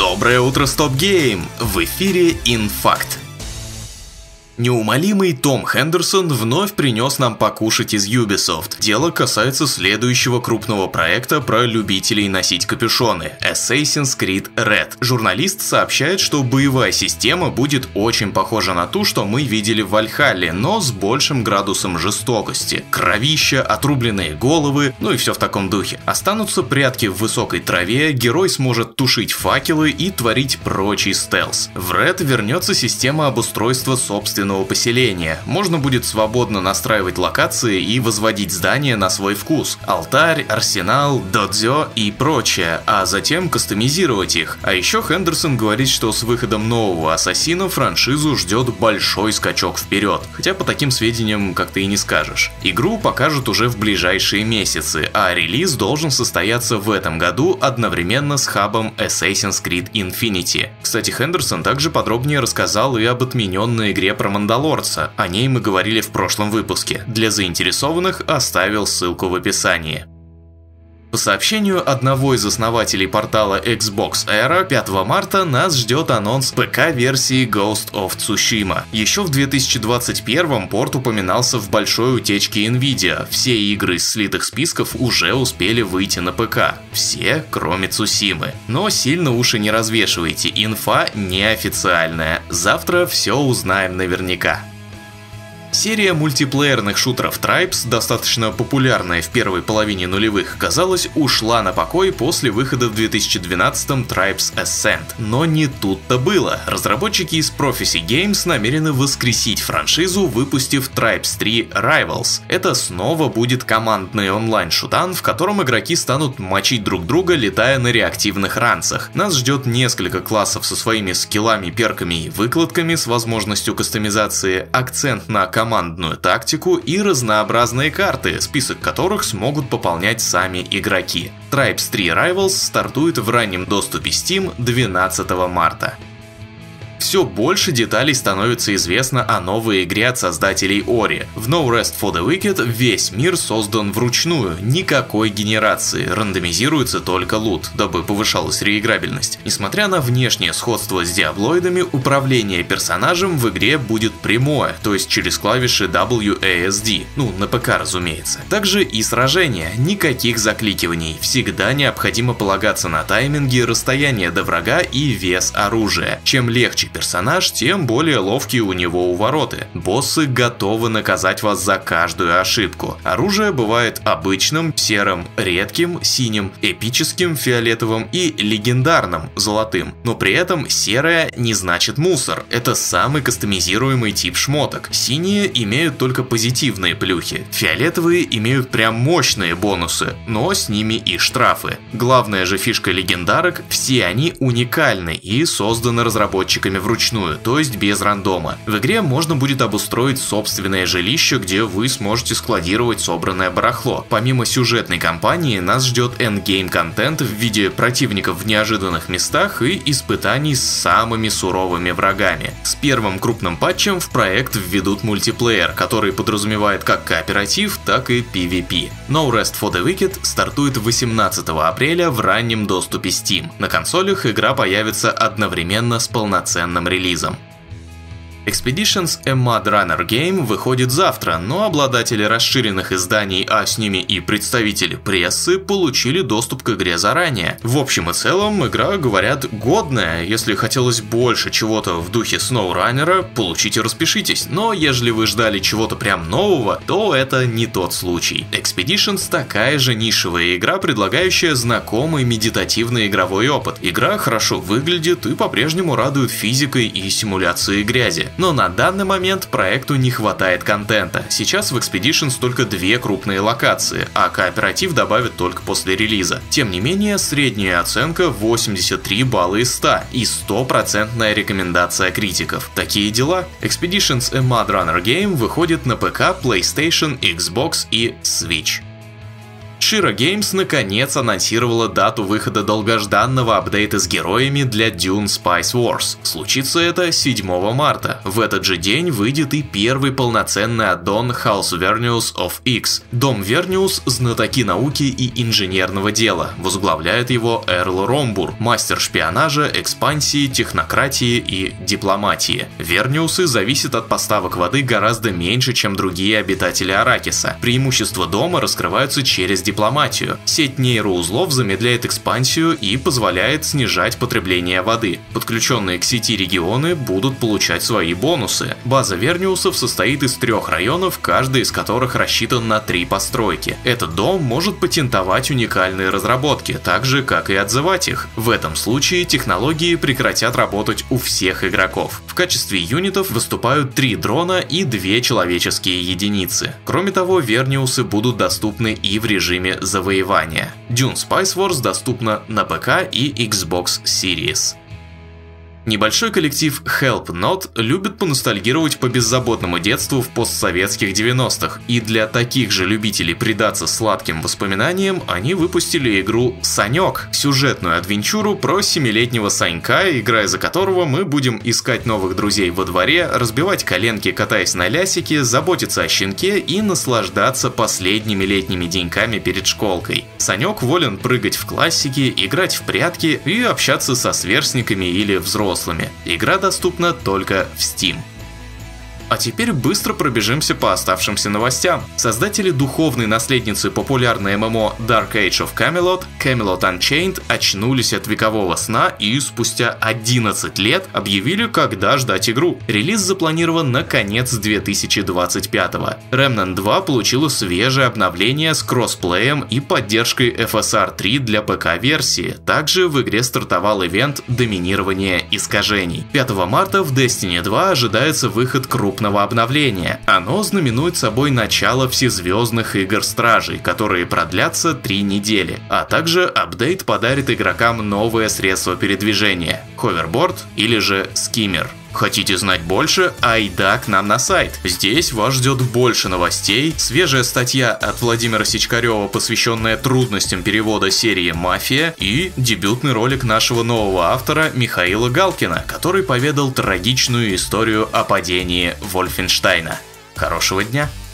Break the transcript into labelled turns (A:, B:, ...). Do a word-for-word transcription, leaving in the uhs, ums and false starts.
A: Доброе утро, Стоп Гейм! В эфире Инфакт. Неумолимый Том Хендерсон вновь принес нам покушать из Ubisoft. Дело касается следующего крупного проекта про любителей носить капюшоны – Assassin's Creed Red. Журналист сообщает, что боевая система будет очень похожа на ту, что мы видели в Вальхалле, но с большим градусом жестокости. Кровища, отрубленные головы, ну и все в таком духе. Останутся прятки в высокой траве, герой сможет тушить факелы и творить прочий стелс. В Red вернется система обустройства собственного поселения. Можно будет свободно настраивать локации и возводить здания на свой вкус. Алтарь, арсенал, додзё и прочее, а затем кастомизировать их. А еще Хендерсон говорит, что с выходом нового Ассасина франшизу ждет большой скачок вперед. Хотя по таким сведениям как-то и не скажешь. Игру покажут уже в ближайшие месяцы, а релиз должен состояться в этом году одновременно с хабом Assassin's Creed Infinity. Кстати, Хендерсон также подробнее рассказал и об отмененной игре про Мандалорца, о ней мы говорили в прошлом выпуске. Для заинтересованных оставил ссылку в описании. По сообщению одного из основателей портала Xbox Era, пятого марта нас ждет анонс ПК-версии Ghost of Tsushima. Еще в две тысячи двадцать первом порт упоминался в большой утечке Nvidia. Все игры из слитых списков уже успели выйти на ПК. Все, кроме Цусимы. Но сильно уши не развешивайте, инфа неофициальная. Завтра все узнаем наверняка. Серия мультиплеерных шутеров Tribes, достаточно популярная в первой половине нулевых, казалось, ушла на покой после выхода в две тысячи двенадцатом Tribes Ascent. Но не тут-то было. Разработчики из Prophecy Games намерены воскресить франшизу, выпустив Tribes три Rivals. Это снова будет командный онлайн-шутан, в котором игроки станут мочить друг друга, летая на реактивных ранцах. Нас ждет несколько классов со своими скиллами, перками и выкладками с возможностью кастомизации, акцент на командную тактику и разнообразные карты, список которых смогут пополнять сами игроки. Tribes три Rivals стартует в раннем доступе Steam двенадцатого марта. Все больше деталей становится известно о новой игре от создателей Ori. В No Rest for the Wicked весь мир создан вручную, никакой генерации, рандомизируется только лут, дабы повышалась реиграбельность. Несмотря на внешнее сходство с диаблоидами, управление персонажем в игре будет прямое, то есть через клавиши дабл ю эй эс ди, ну на ПК разумеется. Также и сражения, никаких закликиваний, всегда необходимо полагаться на тайминги, расстояние до врага и вес оружия. Чем легче персонаж, тем более ловкие у него увороты. Боссы готовы наказать вас за каждую ошибку. Оружие бывает обычным, серым, редким, синим, эпическим, фиолетовым и легендарным, золотым. Но при этом серое не значит мусор. Это самый кастомизируемый тип шмоток. Синие имеют только позитивные плюхи. Фиолетовые имеют прям мощные бонусы, но с ними и штрафы. Главная же фишка легендарок – все они уникальны и созданы разработчиками вручную, то есть без рандома. В игре можно будет обустроить собственное жилище, где вы сможете складировать собранное барахло. Помимо сюжетной кампании, нас ждет эндгейм контент в виде противников в неожиданных местах и испытаний с самыми суровыми врагами. С первым крупным патчем в проект введут мультиплеер, который подразумевает как кооператив, так и пи ви пи. No Rest for the Wicked стартует восемнадцатого апреля в раннем доступе Steam. На консолях игра появится одновременно с полноценным релизом. Expeditions A Mud Runner Game выходит завтра, но обладатели расширенных изданий, а с ними и представители прессы, получили доступ к игре заранее. В общем и целом, игра, говорят, годная. Если хотелось больше чего-то в духе SnowRunner, получите, распишитесь. Но ежели вы ждали чего-то прям нового, то это не тот случай. Expeditions такая же нишевая игра, предлагающая знакомый медитативный игровой опыт. Игра хорошо выглядит и по-прежнему радует физикой и симуляцией грязи. Но на данный момент проекту не хватает контента. Сейчас в Expeditions только две крупные локации, а кооператив добавят только после релиза. Тем не менее, средняя оценка восемьдесят три балла из ста и стопроцентная рекомендация критиков. Такие дела. Expeditions A Mud Runner Game выходит на ПК, PlayStation, Xbox и Switch. Shira Games наконец анонсировала дату выхода долгожданного апдейта с героями для Dune Spice Wars. Случится это седьмого марта. В этот же день выйдет и первый полноценный аддон House Vernius of X. Дом Верниус – знатоки науки и инженерного дела. Возглавляет его Эрл Ромбур, мастер шпионажа, экспансии, технократии и дипломатии. Верниусы зависят от поставок воды гораздо меньше, чем другие обитатели Аракиса. Преимущества дома раскрываются через дипломатию. Сеть нейроузлов замедляет экспансию и позволяет снижать потребление воды. Подключенные к сети регионы будут получать свои бонусы. База Верниусов состоит из трех районов, каждый из которых рассчитан на три постройки. Этот дом может патентовать уникальные разработки, так же, как и отзывать их. В этом случае технологии прекратят работать у всех игроков. В качестве юнитов выступают три дрона и две человеческие единицы. Кроме того, Верниусы будут доступны и в режиме завоевания. Dune Spice Wars доступна на ПК и Xbox Series. Небольшой коллектив Help Not любит поностальгировать по беззаботному детству в постсоветских девяностых, и для таких же любителей предаться сладким воспоминаниям они выпустили игру «Санек» – сюжетную адвенчуру про семилетнего Санька, играя за которого мы будем искать новых друзей во дворе, разбивать коленки, катаясь на лясике, заботиться о щенке и наслаждаться последними летними деньками перед школкой. Санек волен прыгать в классики, играть в прятки и общаться со сверстниками или взрослыми. Игра доступна только в Steam. А теперь быстро пробежимся по оставшимся новостям. Создатели духовной наследницы популярной эм эм о Dark Age of Camelot, Camelot Unchained, очнулись от векового сна и спустя одиннадцать лет объявили, когда ждать игру. Релиз запланирован на конец две тысячи двадцать пятого. Remnant два получила свежее обновление с кроссплеем и поддержкой эф эс ар три для ПК-версии. Также в игре стартовал ивент доминирования искажений. пятого марта в Destiny два ожидается выход крупного обновления. Оно знаменует собой начало всезвездных игр Стражей, которые продлятся три недели, а также апдейт подарит игрокам новое средство передвижения – ховерборд или же скиммер. Хотите знать больше? Айда к нам на сайт. Здесь вас ждет больше новостей, свежая статья от Владимира Сичкарева, посвященная трудностям перевода серии «Мафия», и дебютный ролик нашего нового автора Михаила Галкина, который поведал трагичную историю о падении Вольфенштейна. Хорошего дня!